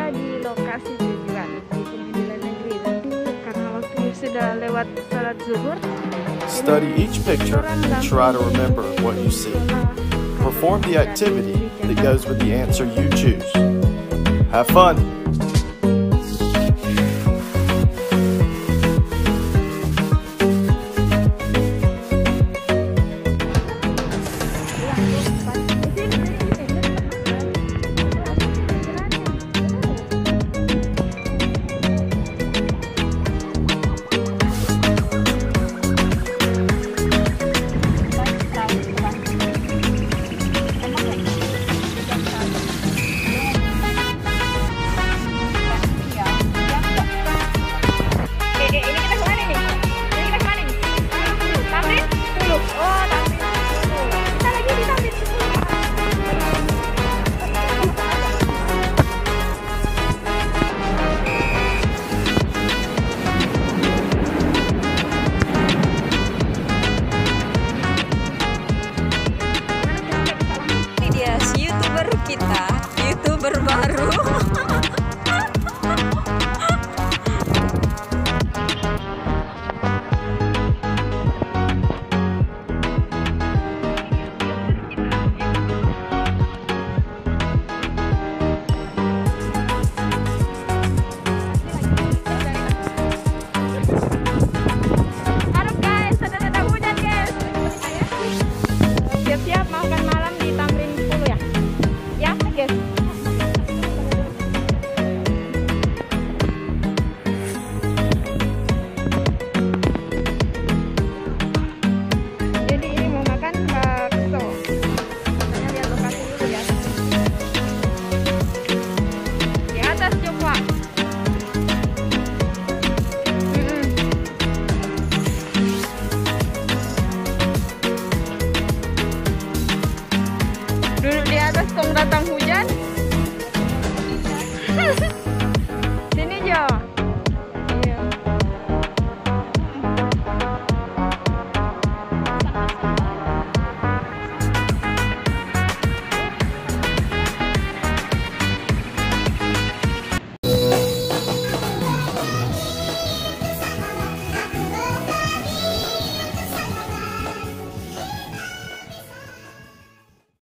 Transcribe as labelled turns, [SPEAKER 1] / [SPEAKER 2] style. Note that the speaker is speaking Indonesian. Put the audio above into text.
[SPEAKER 1] berada di lokasi tujuan di Pengadilan Negeri. Karena waktunya sudah lewat salat zuhur.
[SPEAKER 2] Study each picture and try to remember what you see. Perform the activity that goes with the answer you choose. Have fun!
[SPEAKER 3] Ini dia si YouTuber kita